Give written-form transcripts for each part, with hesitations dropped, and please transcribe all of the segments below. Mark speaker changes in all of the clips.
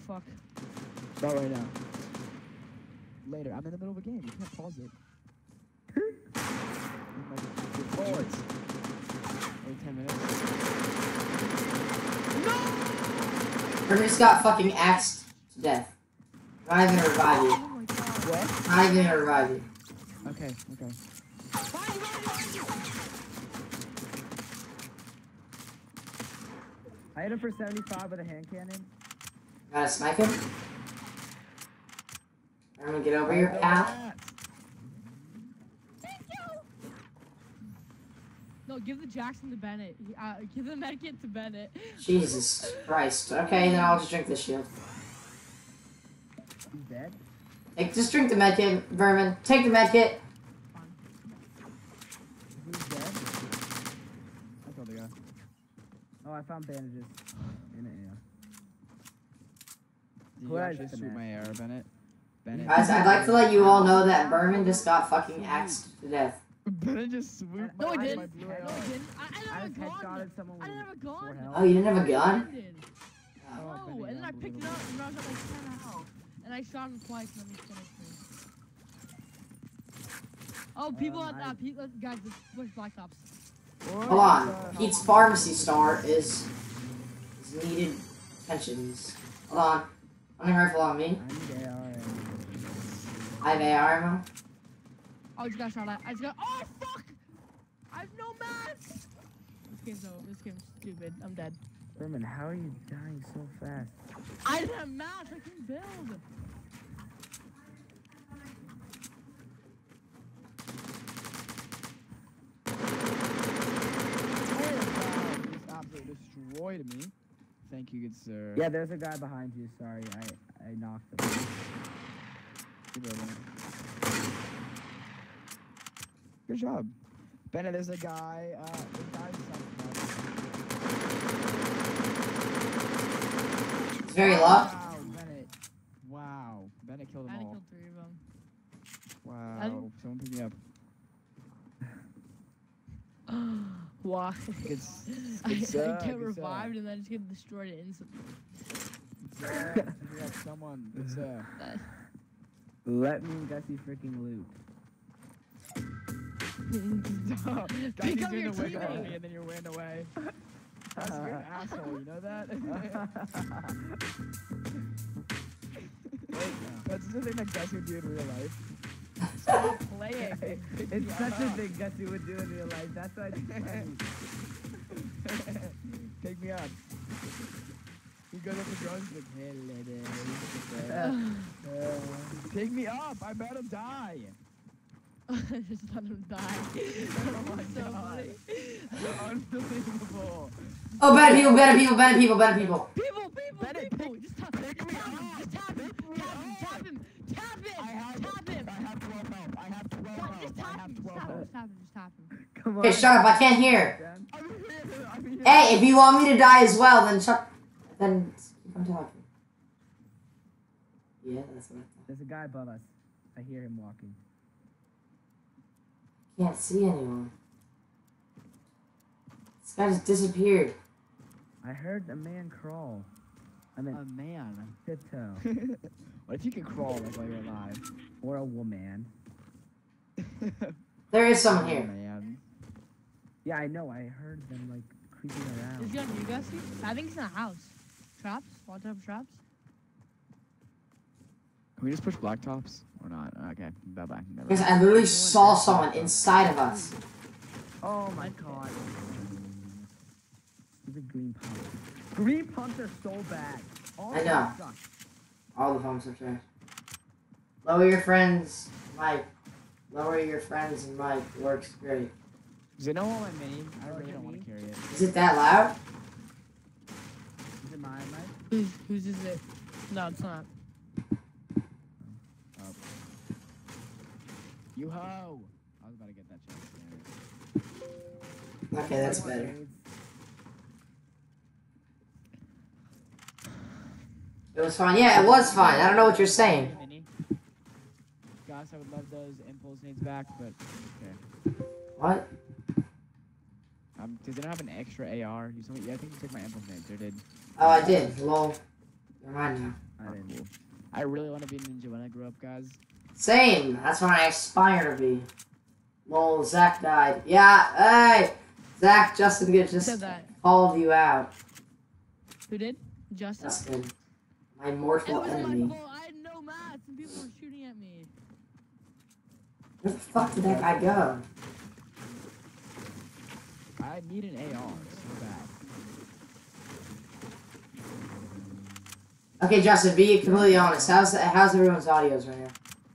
Speaker 1: fuck.
Speaker 2: Not right now. Later. I'm in the middle of a game. You can't pause it. Bullets. Every 10 minutes.
Speaker 1: No!
Speaker 3: Or just got fucking axed to death. Not even gonna revive you.
Speaker 1: Oh my god.
Speaker 2: What?
Speaker 3: Not even gonna revive you.
Speaker 2: Okay, okay. I hit him for 75 with a hand cannon.
Speaker 3: Gotta snipe him. I'm gonna get over your path.
Speaker 1: Thank you! No, give the Jackson to Bennett. Give the medkit to Bennett.
Speaker 3: Jesus Christ. Okay, then I'll just drink this shield.
Speaker 2: He's dead?
Speaker 3: Just drink the medkit, Vermin. Take the medkit.
Speaker 2: Who's dead? I killed the guy. Oh, I found bandages. In it, yeah.
Speaker 4: Did
Speaker 2: Who
Speaker 4: you
Speaker 2: I
Speaker 4: actually
Speaker 2: just
Speaker 4: shoot my arrow, Bennett? Bennett.
Speaker 3: Guys, I'd like to let you all know that Vermin just got fucking axed to death.
Speaker 4: Bennett just swooped
Speaker 1: No, I
Speaker 4: my
Speaker 1: didn't.
Speaker 4: blue
Speaker 1: No,
Speaker 4: arrow.
Speaker 1: I didn't. I
Speaker 2: I
Speaker 1: didn't have
Speaker 2: just
Speaker 1: a gun.
Speaker 2: headshotted someone
Speaker 1: I didn't have a
Speaker 2: with
Speaker 1: gun.
Speaker 2: 4 health.
Speaker 3: Oh, you didn't have a gun?
Speaker 1: No,
Speaker 2: Benny,
Speaker 1: and then I picked it up
Speaker 2: unbelievable.
Speaker 1: and I was at like 10 health. And I shot him twice and then he finished me. Oh, people guys, push Black Ops.
Speaker 3: Hold on. Pete's Pharmacy Star is needed attentions. Hold on. Hunting rifle on me.
Speaker 2: I need AR.
Speaker 3: I have AR ammo.
Speaker 1: Oh, I just got shot at. I just got. Oh, fuck! I have no mats! This game's over. This game's stupid. I'm dead.
Speaker 2: Vermin, how are you dying so fast?
Speaker 1: I didn't have mats. I couldn't build.
Speaker 4: You just absolutely destroyed me. Thank you, good sir.
Speaker 2: Yeah, there's a guy behind you. Sorry, I knocked him.
Speaker 4: Keep it over. Good job. Bennett, there's a guy,
Speaker 3: It's very low.
Speaker 4: Wow, Bennett. Wow. Bennett killed them
Speaker 1: I
Speaker 4: all.
Speaker 1: killed 3 of them.
Speaker 4: Wow. Someone pick me up.
Speaker 1: Why?
Speaker 4: It's
Speaker 1: I
Speaker 4: good sir,
Speaker 1: get
Speaker 4: good
Speaker 1: revived and then just get destroyed instantly.
Speaker 4: We got someone. Good sir.
Speaker 2: Let me get you freaking loot.
Speaker 4: Stop.
Speaker 1: Pick
Speaker 4: Guys,
Speaker 1: up
Speaker 4: you're
Speaker 1: your
Speaker 4: doing the wiggle at
Speaker 1: teammate.
Speaker 4: me and then you ran away. That's you're an asshole, you know that? That's the thing that Gus would do in real life. Stop playing.
Speaker 2: It's such a thing Gussie would do in real life. That's why it's funny.
Speaker 4: Take me up. He goes up the drums like, hey, lady. Pick me up. I'm about to die.
Speaker 1: Just let him die.
Speaker 4: Oh my
Speaker 1: so
Speaker 4: God.
Speaker 1: funny.
Speaker 4: You're unbelievable.
Speaker 3: Oh, better people, better people, better people, better people.
Speaker 1: People,
Speaker 4: Bennett,
Speaker 1: people. Just tap him.
Speaker 4: pick me up.
Speaker 1: Just tap him. Tap him. Tap him.
Speaker 4: I have 12 health. I have 12 health.
Speaker 1: Just
Speaker 4: I
Speaker 1: tap
Speaker 4: have
Speaker 1: him.
Speaker 4: 12 health.
Speaker 1: Just tap him. Just tap him.
Speaker 2: Come on.
Speaker 3: Okay, shut up. I can't hear.
Speaker 2: Dan.
Speaker 4: I'm here.
Speaker 3: Hey, if you want me to die as well, then shut. Then keep on talking. Yeah, that's what I thought.
Speaker 2: There's a guy above us. I hear him walking.
Speaker 3: Can't see anyone. This guy just disappeared.
Speaker 2: I heard a man crawl. I mean,
Speaker 4: A man.
Speaker 2: tiptoe.
Speaker 4: What if you could crawl like while you're alive?
Speaker 2: Or a woman.
Speaker 3: There is someone here.
Speaker 4: Man.
Speaker 2: Yeah, I know. I heard them like creeping
Speaker 1: Is
Speaker 2: around.
Speaker 1: he on you, Gussie? I think he's in a house. Traps? Watch out for traps?
Speaker 4: Can we just push blacktops or not? Okay, bye bye.
Speaker 3: Because I literally saw someone inside of us.
Speaker 2: Oh my god. He's a green pump. Green pumps are so bad. All
Speaker 3: I
Speaker 2: of
Speaker 3: know.
Speaker 2: them suck.
Speaker 3: All the phones are trash. Lower your friends, Mike. Lower your friends and Mike. Works great.
Speaker 4: Does it know all my mini? I really don't want to carry it.
Speaker 3: Is it that loud?
Speaker 2: Is it mine, Mike?
Speaker 1: Whose is it? No, it's not.
Speaker 4: You ho! I was about to get that chance.
Speaker 3: Okay, that's better. It was fine. Yeah, it was fine. I don't know what you're saying.
Speaker 4: Mini. Gosh, I would love those impulse nades back, but okay.
Speaker 3: What?
Speaker 4: Does it have an extra AR? You told me, yeah, I think you took my impulse nades, or did?
Speaker 3: Oh, I did. Lol. Never mind now.
Speaker 2: I I didn't.
Speaker 4: Cool. I really want to be a ninja when I grow up, guys.
Speaker 3: Same. That's what I aspire to be. Lol, Zach died. Yeah, hey! Zach, Justin just
Speaker 1: Said that.
Speaker 3: called you out.
Speaker 1: Who did? Justin.
Speaker 3: Justin. My
Speaker 1: It
Speaker 3: mortal
Speaker 1: wasn't my
Speaker 3: enemy.
Speaker 1: fault. I had no mats and people were shooting at me.
Speaker 3: Where the fuck did that guy go?
Speaker 4: I need an AR so bad.
Speaker 3: Okay, Justin, be completely honest. How's everyone's audios right now?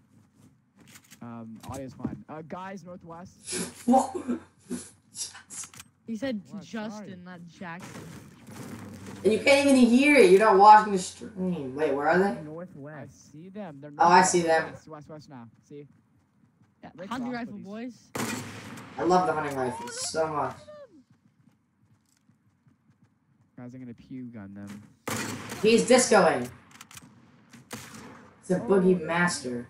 Speaker 4: Audio's fine. Guys, northwest.
Speaker 3: Whoa.
Speaker 1: He said
Speaker 4: What?
Speaker 1: Justin,
Speaker 4: Sorry.
Speaker 1: not Jackson.
Speaker 3: And you can't even hear it. You're not watching the stream. Wait, where are they?
Speaker 4: I
Speaker 2: Northwest.
Speaker 4: see them. They're
Speaker 3: Oh, I see them.
Speaker 4: West now. See?
Speaker 1: Yeah,
Speaker 4: Rick's
Speaker 1: hunting
Speaker 4: off,
Speaker 1: rifle,
Speaker 4: but
Speaker 1: boys.
Speaker 3: I love the hunting rifles so much.
Speaker 4: Guys, I'm gonna puke on them.
Speaker 3: He's discoing. He's a boogie master.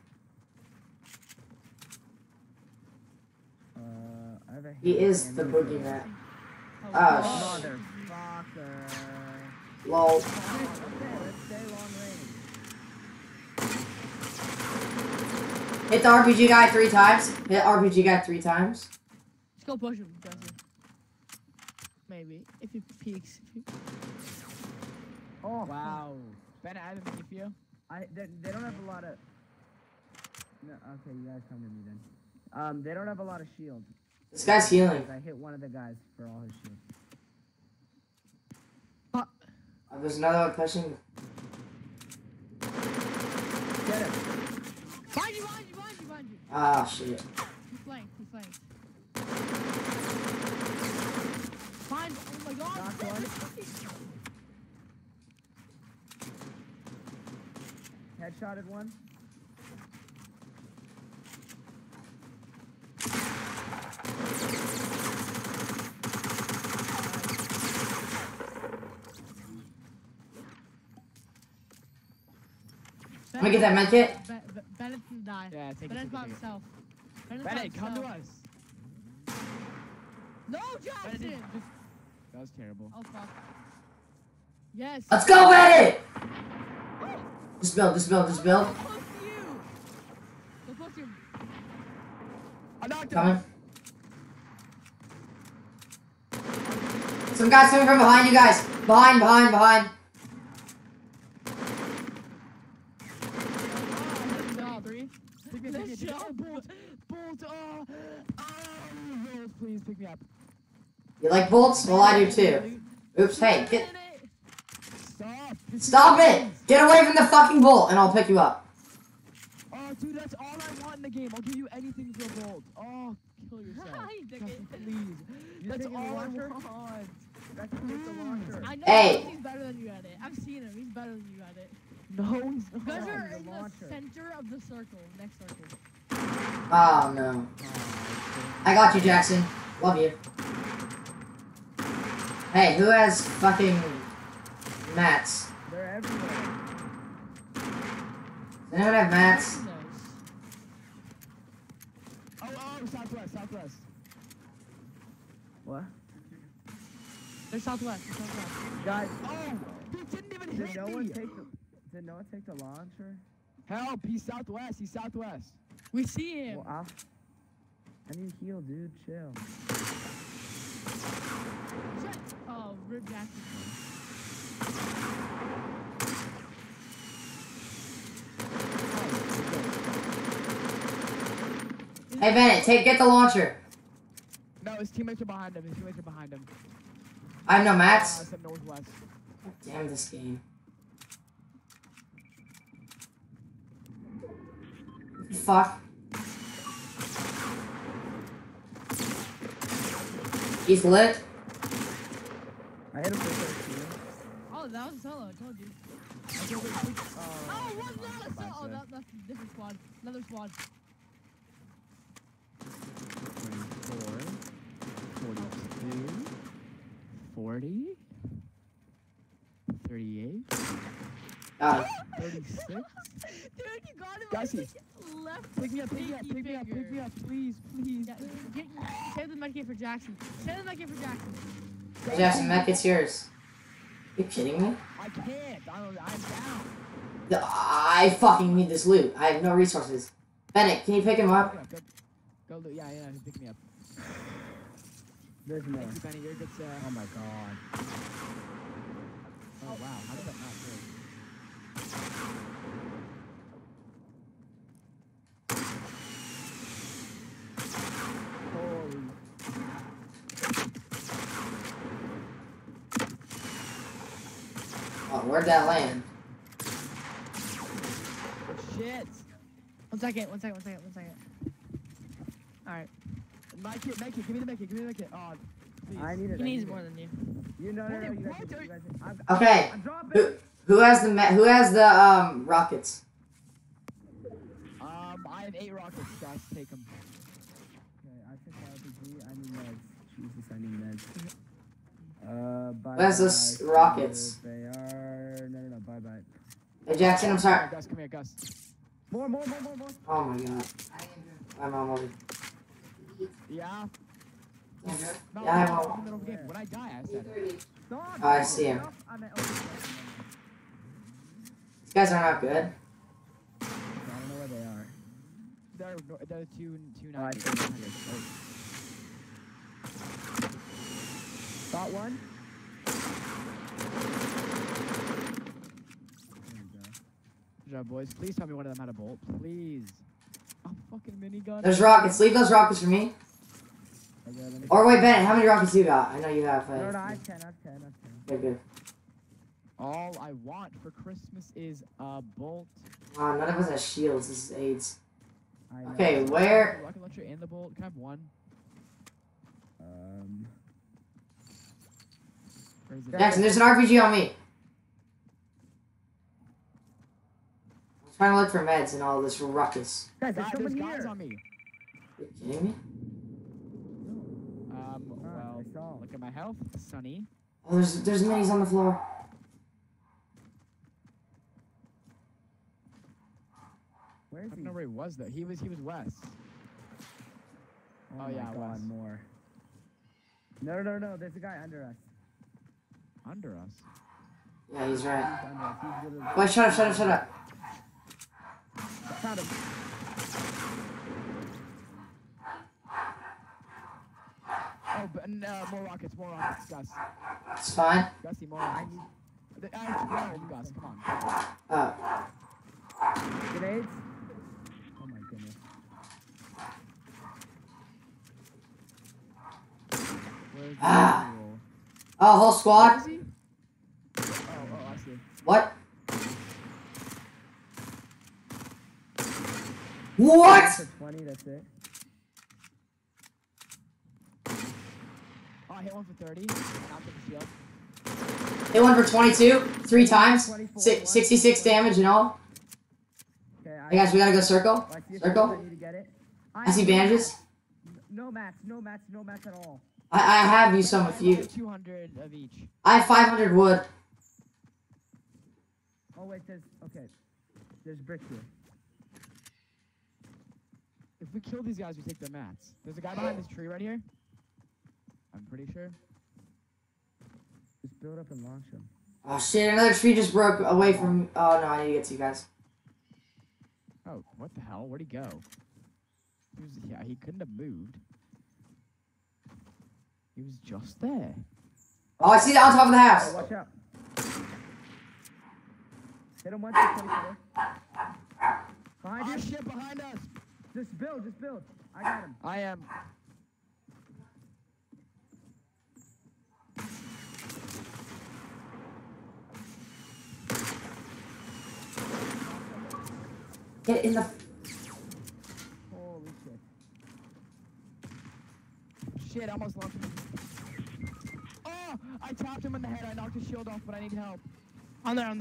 Speaker 2: I have a
Speaker 3: He
Speaker 2: hand
Speaker 3: is the
Speaker 2: cannon.
Speaker 3: boogeyman.
Speaker 1: Oh,
Speaker 3: Oh,
Speaker 2: Motherfucker.
Speaker 3: Lol.
Speaker 2: Okay, let's stay long range.
Speaker 3: Hit the RPG guy 3 times. Hit RPG guy 3 times.
Speaker 1: Let's go push him, Justin. Maybe. If he peeks.
Speaker 2: Oh,
Speaker 4: Wow. Ben, I have a mini for you.
Speaker 2: They don't have a lot of. No, okay, you guys come to me then. They don't have a lot of shield.
Speaker 3: This guy's healing.
Speaker 2: I hit one of the guys for all his shield.
Speaker 3: Oh, there's another one pushing.
Speaker 2: Get him.
Speaker 1: Behind you, behind you, behind you, behind you.
Speaker 3: Ah, shit.
Speaker 1: He flanked, he flanked. Behind, oh my god.
Speaker 2: Knocked one. Headshotted one.
Speaker 3: Let me get that med kit.
Speaker 1: Bennett's gonna die.
Speaker 4: Yeah, take
Speaker 1: Bennett's
Speaker 4: it.
Speaker 1: by
Speaker 4: Take it.
Speaker 1: himself. Bennett's by
Speaker 4: Bennett, come to
Speaker 1: himself.
Speaker 4: us.
Speaker 1: No,
Speaker 4: Bennett,
Speaker 1: Jackson!
Speaker 4: that was terrible.
Speaker 1: Oh, fuck. Yes.
Speaker 3: Let's go, Bennett!
Speaker 1: Oh,
Speaker 3: Just build, just build, just build.
Speaker 1: so close to you. So close to you.
Speaker 4: I knocked him.
Speaker 3: Coming. Some guys coming from behind you guys. Behind, behind, behind.
Speaker 1: No, 3.
Speaker 4: Pick me up,
Speaker 1: Let's
Speaker 4: pick me up.
Speaker 1: go.
Speaker 4: Oh, Bolt. Bolt. Bolt, please pick me up.
Speaker 3: You like bolts? Well, I do too. Oops, hey, get.
Speaker 4: Stop.
Speaker 3: Stop it! Get away from the fucking bolt and I'll pick you up.
Speaker 4: Oh, dude, that's all I want in the game. I'll give you anything for a Bolt. Oh, kill yourself.
Speaker 1: You take
Speaker 4: Justin,
Speaker 1: it.
Speaker 4: please.
Speaker 2: You
Speaker 4: That's
Speaker 2: taking the
Speaker 4: all I
Speaker 2: launcher?
Speaker 4: want.
Speaker 2: That's take the launcher.
Speaker 1: I know
Speaker 3: Hey.
Speaker 1: he's better than you at it. I've seen him. He's better than you at it.
Speaker 4: No, he's
Speaker 1: You guys
Speaker 4: not.
Speaker 1: are
Speaker 2: the
Speaker 1: in the
Speaker 2: launcher.
Speaker 1: center of the circle. Next circle.
Speaker 3: Oh no. I got you, Jackson. Love you. Hey, who has fucking mats?
Speaker 2: They're everywhere.
Speaker 3: Does anyone have mats?
Speaker 1: Who knows?
Speaker 4: Oh, southwest, southwest.
Speaker 2: What?
Speaker 1: They're southwest. They're southwest.
Speaker 2: Guys,
Speaker 4: Oh, he didn't even
Speaker 2: did
Speaker 4: hit
Speaker 2: no
Speaker 4: me.
Speaker 2: one take the? Did no one take the launcher?
Speaker 4: Help, he's southwest, he's southwest.
Speaker 1: We see him.
Speaker 2: Well, I need heal, dude. Chill.
Speaker 1: Shit. Oh, Rip Jackson.
Speaker 3: Hey Bennett, get the launcher.
Speaker 4: No, his teammates are behind him, his teammates are behind him.
Speaker 3: I have no mats.
Speaker 4: It's at northwest.
Speaker 3: Damn this game. Fuck. He's lit.
Speaker 2: I hit him for 13.
Speaker 1: Oh, that was a solo. I told you.
Speaker 2: Oh,
Speaker 1: Oh, what's not a solo? Oh, that's a different squad. Another squad.
Speaker 4: 24, 42, 40, 38,
Speaker 3: God.
Speaker 4: 36.
Speaker 1: Dude, you got him.
Speaker 4: Guys,
Speaker 1: on the left.
Speaker 4: Pick me up, pick me up, pick me up, pick me up, please, please.
Speaker 1: Yeah, save the medkit for Jackson. Save the medkit for Jackson.
Speaker 3: Jackson, that gets yours. You kidding me?
Speaker 4: I can't, I'm down.
Speaker 3: I fucking need this loot. I have no resources. Bennett, can you pick him up?
Speaker 4: Go, yeah, he's picking me up.
Speaker 2: There's more.
Speaker 4: Thank you, Benny. You're good, sir.
Speaker 2: Oh my god.
Speaker 4: Oh, wow. How did that not break? Holy.
Speaker 3: Oh, where'd that land?
Speaker 4: Shit.
Speaker 1: 1 second. Alright.
Speaker 4: My kid, give me the medkit, Oh, please.
Speaker 2: I need it.
Speaker 1: He needs more than you.
Speaker 2: You know, no,
Speaker 4: Hey,
Speaker 2: you guys,
Speaker 4: what
Speaker 2: you
Speaker 4: are-
Speaker 2: guys,
Speaker 3: Okay.
Speaker 2: I'm dropping.
Speaker 3: Who has the rockets?
Speaker 4: I have 8 rockets, guys. Take them.
Speaker 2: Okay, I took my RPG. I need meds. Jesus, I need meds. Bye.
Speaker 3: Where's the rockets?
Speaker 2: They are. No. Bye.
Speaker 3: Hey, Jackson, I'm sorry.
Speaker 4: Gus, come here, Gus.
Speaker 2: More.
Speaker 3: Oh my god. I'm almost.
Speaker 4: Yeah?
Speaker 3: Yeah,
Speaker 4: No,
Speaker 3: I
Speaker 4: no,
Speaker 3: won't.
Speaker 4: in the middle of the game. When I die, I said it.
Speaker 2: Stop.
Speaker 3: Oh, I see him.
Speaker 2: I'm at,
Speaker 3: These guys are not good.
Speaker 2: I don't know where they are.
Speaker 4: They're two
Speaker 2: Oh, I see them. Got one. There we go.
Speaker 4: Good job, boys. Please tell me one of them had a bolt. Please. Oh, fucking minigun.
Speaker 3: There's rockets. Leave those rockets for me.
Speaker 2: Okay, let me.
Speaker 3: Or wait, Bennett, how many rockets you got? I know you have.
Speaker 2: No, I have 10.
Speaker 3: Good.
Speaker 4: All I want for Christmas is a bolt.
Speaker 3: None of us have shields. This is AIDS.
Speaker 2: I know.
Speaker 3: Okay, where?
Speaker 4: Rocket launcher and the bolt. Can I have one? Where is it?
Speaker 3: Jackson, there's an RPG on me. I'm trying to look for meds and all this ruckus.
Speaker 2: Guys, there's
Speaker 4: God,
Speaker 2: someone
Speaker 4: there's guys
Speaker 2: here.
Speaker 4: on me.
Speaker 3: Are you kidding me?
Speaker 4: Well,
Speaker 2: I saw.
Speaker 4: look at my health, Sonny.
Speaker 3: Oh, there's minis on the floor.
Speaker 2: Where
Speaker 4: I
Speaker 2: is
Speaker 4: don't
Speaker 2: he?
Speaker 4: know where he was though. He was west.
Speaker 2: Oh,
Speaker 4: Oh,
Speaker 2: my
Speaker 4: yeah, it
Speaker 2: God,
Speaker 4: was.
Speaker 2: more. No. There's a guy under us.
Speaker 4: Under us.
Speaker 3: Yeah, he's right.
Speaker 2: He's under us. He's literally.
Speaker 3: Wait, shut up.
Speaker 2: I found him.
Speaker 4: Oh, but more rockets, Gus.
Speaker 3: It's fine.
Speaker 4: Gussie, more rockets. I have Gus, come on.
Speaker 2: Grenades? Oh my goodness.
Speaker 4: Where's the
Speaker 3: Ah.
Speaker 4: rule?
Speaker 3: Oh, whole
Speaker 4: Where
Speaker 3: squad.
Speaker 4: is he? Oh, I see.
Speaker 3: What? What?
Speaker 2: For 20, that's it.
Speaker 4: Oh, I hit one for 30. And I'll take the shield.
Speaker 3: Hit one for 22, 3 times.
Speaker 2: 24,
Speaker 3: 66 damage in all.
Speaker 2: Okay,
Speaker 3: Hey guys, we gotta go circle.
Speaker 2: I see a
Speaker 3: Circle.
Speaker 2: I need to get it.
Speaker 3: I see bandages.
Speaker 2: No mats at all.
Speaker 3: I have you some with you.
Speaker 4: 200 of each.
Speaker 3: I have 500 wood.
Speaker 2: Oh wait, there's brick here.
Speaker 4: If we kill these guys, we take their mats. There's a guy behind this tree right here. I'm pretty sure.
Speaker 2: Just build up and launch them.
Speaker 3: Oh shit, another tree just broke away from. Oh no, I need to get to you guys.
Speaker 4: Oh, what the hell? Where'd he go? He couldn't have moved. He was just there.
Speaker 3: Oh, I see that on top of the
Speaker 2: Oh,
Speaker 3: house.
Speaker 2: watch out. Hit him once for 24. Behind
Speaker 4: Oh
Speaker 2: you.
Speaker 4: shit, behind us!
Speaker 2: Just build. I got him.
Speaker 4: I am.
Speaker 3: Get in the.
Speaker 2: Holy shit.
Speaker 4: Shit, I almost lost him. Oh! I tapped him in the head. I knocked his shield off, but I need help.
Speaker 1: On there.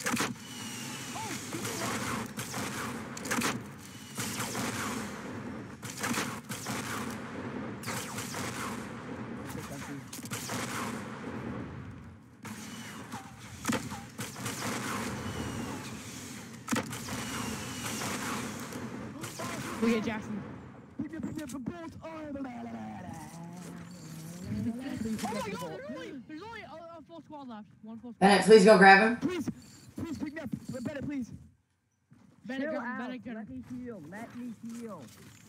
Speaker 1: We get Jackson.
Speaker 4: Pick me up a bolt. Oh my
Speaker 1: God, there's only a full squad left. One full squad.
Speaker 3: Bennett, please go grab him.
Speaker 4: Please pick me up. Bennett, please.
Speaker 1: Bandit
Speaker 2: Chill
Speaker 1: gun,
Speaker 2: out.
Speaker 1: bandit gun.
Speaker 2: Let me heal. Let me heal.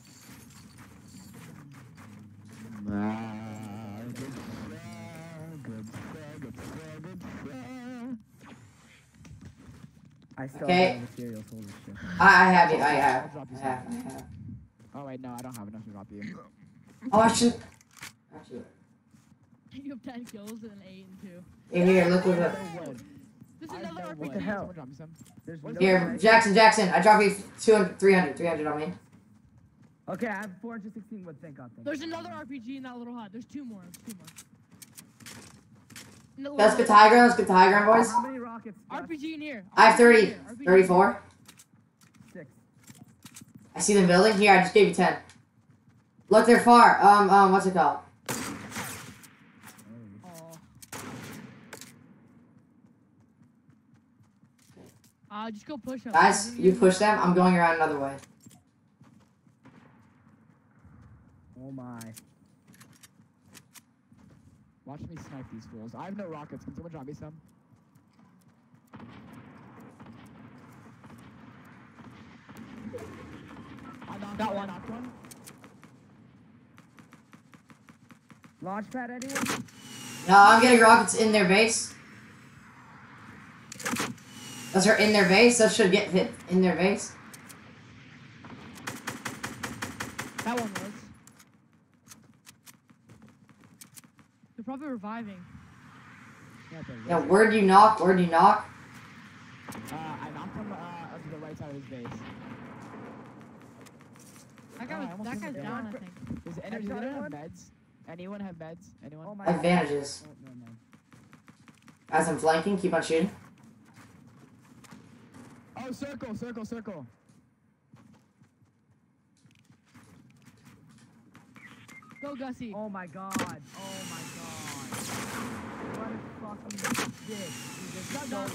Speaker 2: I still
Speaker 3: Okay.
Speaker 2: have all the cereals. Holy shit.
Speaker 3: I have you. I
Speaker 4: I'll
Speaker 3: have.
Speaker 4: drop you
Speaker 3: I have.
Speaker 4: some.
Speaker 3: I have.
Speaker 4: Oh wait, no, I don't have enough to drop you.
Speaker 3: Oh, I should. Actually,
Speaker 1: You have 10 kills and an 8 and 2.
Speaker 3: here, look what.
Speaker 4: No wood.
Speaker 1: This is
Speaker 4: I
Speaker 1: another
Speaker 4: know
Speaker 1: RPG.
Speaker 4: wood.
Speaker 2: the hell?
Speaker 4: Someone drop me some.
Speaker 2: There's
Speaker 4: Where's
Speaker 2: no
Speaker 3: Here,
Speaker 2: way.
Speaker 3: Jackson. I drop you 200, 300 on me.
Speaker 2: Okay, I have 416 wood. Thank God. Thank
Speaker 1: There's
Speaker 2: God.
Speaker 1: another RPG in that little hut. There's 2 more. There's 2 more. In the
Speaker 3: Let's
Speaker 1: little
Speaker 3: get the high ground. Let's get the high ground, boys.
Speaker 2: How many rockets? Josh?
Speaker 1: RPG in here.
Speaker 3: I have
Speaker 1: RPG
Speaker 3: 30,
Speaker 1: in here, RPG.
Speaker 3: 34.
Speaker 2: 6.
Speaker 3: I see them building. Here, I just gave you 10. Look, they're far. What's it called?
Speaker 1: Just go push them.
Speaker 3: Guys, you push them. I'm going around another way.
Speaker 2: Oh my.
Speaker 4: Watch me snipe these fools. I have no rockets. Can someone drop me some? I knocked one. Knocked one.
Speaker 2: Launchpad, anyone?
Speaker 3: No, I'm getting rockets in their base. Those are in their base. Those should get hit in their base.
Speaker 1: That one was. They're probably reviving.
Speaker 3: Yeah, where'd you knock?
Speaker 4: I knocked him onto the right side of his base.
Speaker 1: That guy
Speaker 4: Oh, I
Speaker 1: was,
Speaker 4: almost
Speaker 1: that
Speaker 4: hit
Speaker 1: guy's
Speaker 4: him.
Speaker 1: down, I think.
Speaker 4: Does
Speaker 2: shot
Speaker 4: anyone have
Speaker 2: one.
Speaker 4: meds? Anyone have meds? Anyone?
Speaker 2: Oh my.
Speaker 3: Advantages.
Speaker 2: Oh, no, man.
Speaker 3: As I'm flanking, keep on shooting.
Speaker 4: Oh, circle.
Speaker 1: Go, Gussie.
Speaker 2: Oh my god. Oh my god. What a fucking dick. He just
Speaker 1: Shut
Speaker 2: solo.
Speaker 1: down.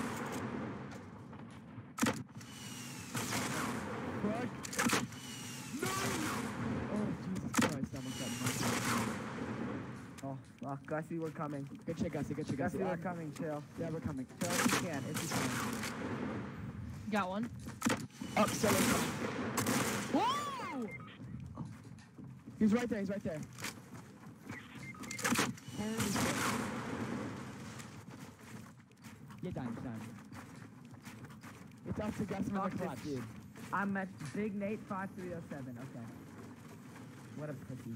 Speaker 4: Fuck. No! Oh, Jesus Christ, that almost got me.
Speaker 2: Oh, fuck. Gussie, we're coming.
Speaker 4: Good shit, Gussie.
Speaker 2: Gussie, we're coming. Chill.
Speaker 4: Yeah, we're coming.
Speaker 2: Chill if you can. If you can.
Speaker 1: Got one.
Speaker 4: Oh, Solo's coming.
Speaker 1: Whoa!
Speaker 4: He's right there. Get down. It's up to Gussie
Speaker 2: Fuck
Speaker 4: with the
Speaker 2: this
Speaker 4: clutch.
Speaker 2: dude. I'm at Big Nate 5307. Okay. What a pussy.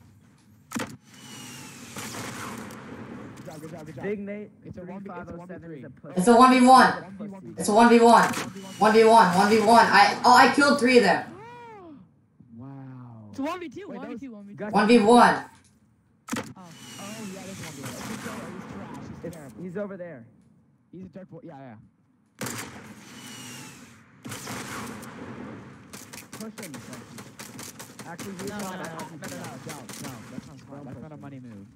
Speaker 4: Good job.
Speaker 2: Big Nate
Speaker 4: It's a
Speaker 2: 3507 is a pussy.
Speaker 3: It's a 1v1.
Speaker 2: Pussy.
Speaker 3: It's a 1v1. 1v1. I killed 3 of them.
Speaker 4: Wow.
Speaker 1: It's a 1v2,
Speaker 4: Wait,
Speaker 1: 1v2,
Speaker 4: those-
Speaker 1: 1v2.
Speaker 2: Gussie,
Speaker 3: 1v1.
Speaker 1: Oh.
Speaker 4: Oh, yeah, there's one. He's trash. He's terrible.
Speaker 2: He's over there.
Speaker 4: He's a dirt boy. Yeah.
Speaker 2: Push him. Gussie. Actually, you
Speaker 1: No.
Speaker 4: No. That's not smart. That's not a money move.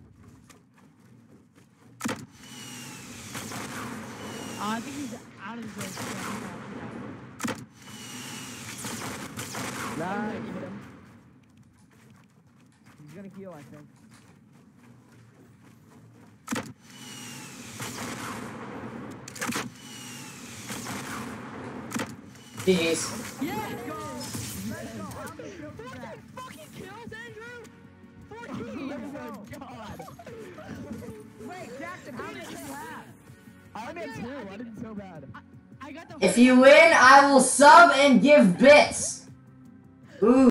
Speaker 1: I think he's out of the race.
Speaker 2: Nice.
Speaker 4: Hit him.
Speaker 2: He's gonna heal, I think.
Speaker 3: GG's.
Speaker 1: Yeah!
Speaker 2: Let's go. How many kills is that?
Speaker 1: Fucking kills, Andrew!
Speaker 4: Oh
Speaker 1: 14!
Speaker 4: my god.
Speaker 2: Wait, Jackson, how many kills you have?
Speaker 4: I only had 2. I did so bad.
Speaker 1: I got the
Speaker 3: If you win, I will sub and give bits. Ooh.